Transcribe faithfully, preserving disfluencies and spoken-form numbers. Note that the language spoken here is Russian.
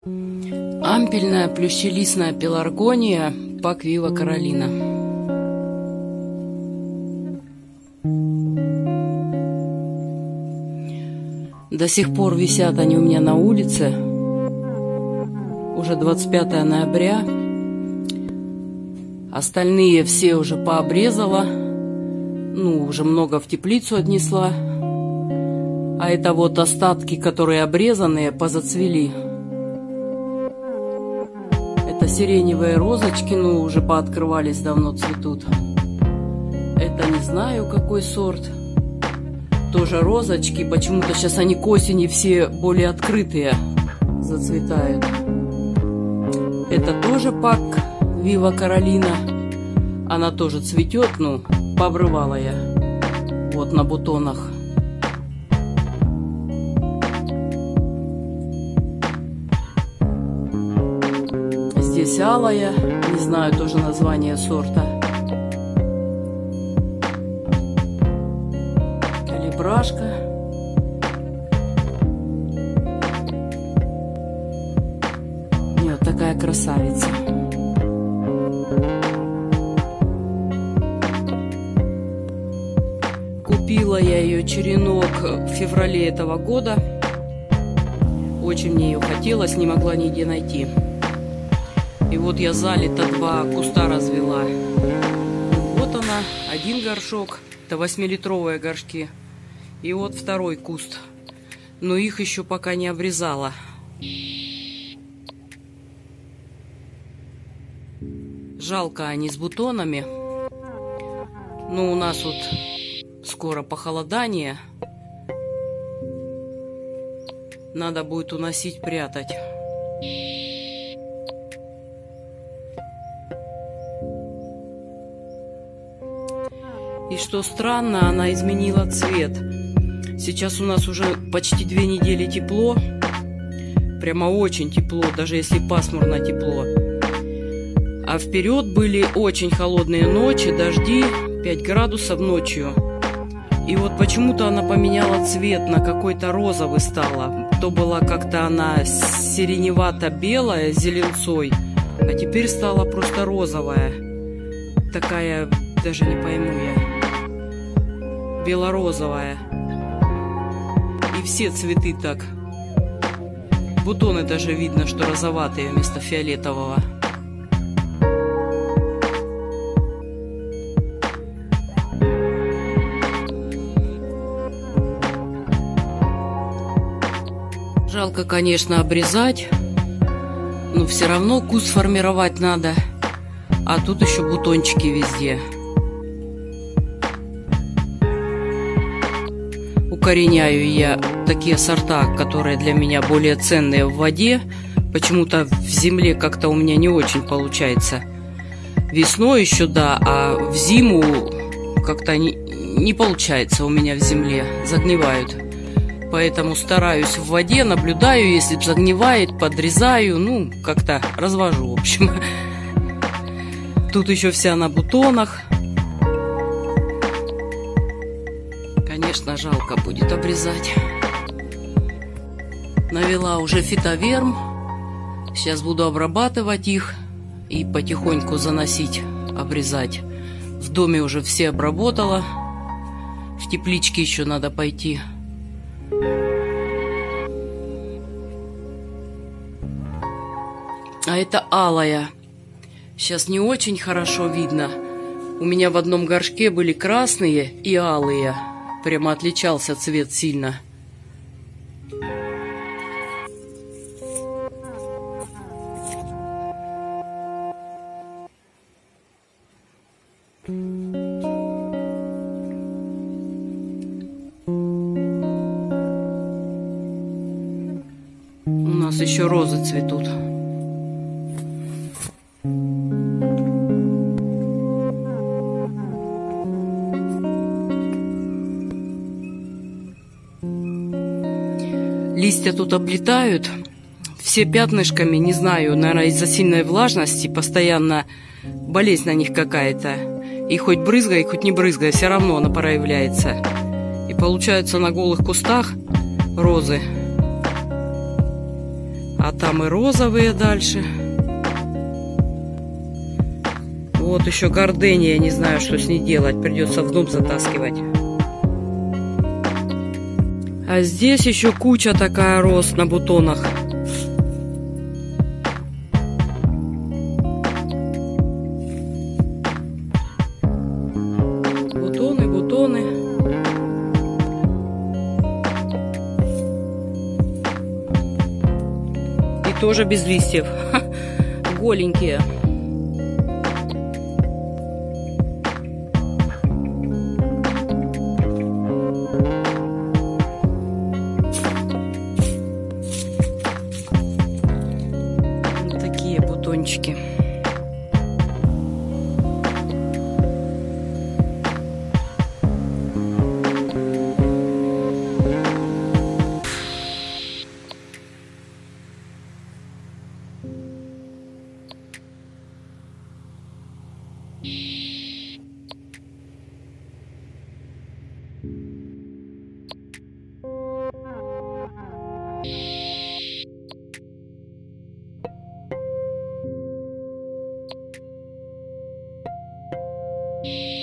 Ампельная плющелистная пеларгония, Пак Вива Каролина. До сих пор висят они у меня на улице. Уже двадцать пятое ноября. Остальные все уже пообрезала. Ну, уже много в теплицу отнесла. А это вот остатки, которые обрезанные, позацвели. Это сиреневые розочки, ну, уже пооткрывались, давно цветут. Это не знаю, какой сорт. Тоже розочки. Почему-то сейчас они к осени все более открытые зацветают. Это тоже Пак Вива Каролина. Она тоже цветет, ну, пообрывала я. Вот на бутонах. Здесь алая, не знаю тоже название сорта. Калибрашка. И вот такая красавица. Купила я ее черенок в феврале этого года. Очень мне ее хотелось, не могла нигде найти. И вот я залито два куста развела. Вот она, один горшок. Это восьмилитровые горшки. И вот второй куст. Но их еще пока не обрезала. Жалко они с бутонами. Но у нас вот скоро похолодание. Надо будет уносить, прятать. И что странно, она изменила цвет. Сейчас у нас уже почти две недели тепло. Прямо очень тепло, даже если пасмурно тепло. А вперед были очень холодные ночи, дожди, пять градусов ночью. И вот почему-то она поменяла цвет, на какой-то розовый стала. То была как-то она сиреневато-белая с зеленцой, а теперь стала просто розовая. Такая, даже не пойму я. Бело-розовая. И все цветы так. Бутоны даже видно, что розоватые вместо фиолетового. Жалко, конечно, обрезать, но все равно куст формировать надо. А тут еще бутончики везде. Укореняю я такие сорта, которые для меня более ценные в воде. Почему-то в земле как-то у меня не очень получается. Весной еще да, а в зиму как-то не, не получается у меня в земле. Загнивают. Поэтому стараюсь в воде, наблюдаю, если загнивает, подрезаю, ну, как-то развожу, в общем. Тут еще вся на бутонах. Конечно, жалко будет обрезать. Навела уже фитоверм. Сейчас буду обрабатывать их и потихоньку заносить, обрезать. В доме уже все обработала. В тепличке еще надо пойти. А это алая. Сейчас не очень хорошо видно. У меня в одном горшке были красные и алые. Прямо отличался цвет сильно. У нас еще розы цветут. Листья тут облетают, все пятнышками, не знаю, наверное, из-за сильной влажности, постоянно болезнь на них какая-то. И хоть брызгай, хоть не брызгай, все равно она проявляется. И получаются на голых кустах розы. А там и розовые дальше. Вот еще гордыня, я не знаю, что с ней делать. Придется в дом затаскивать. А здесь еще куча такая роз на бутонах. Бутоны, бутоны. И тоже без листьев. Голенькие. Бутончики. You